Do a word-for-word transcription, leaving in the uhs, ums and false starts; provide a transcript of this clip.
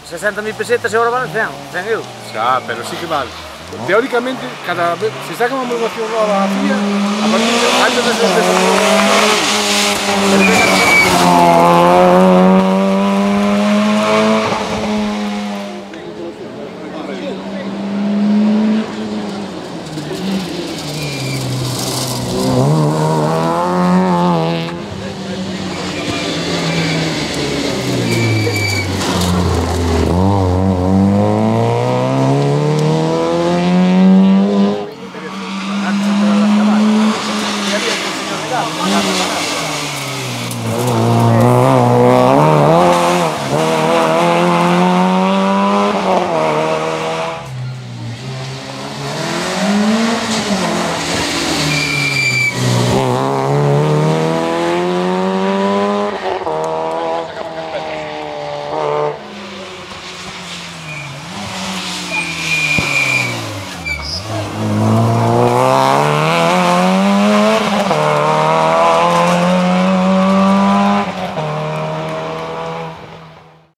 sesenta mil pesetas e agora valen cen, cen euros. Xa, pero sí que vale. Teóricamente, cada vez, se saca unha homologación nova a FIA, a partir de antes de ser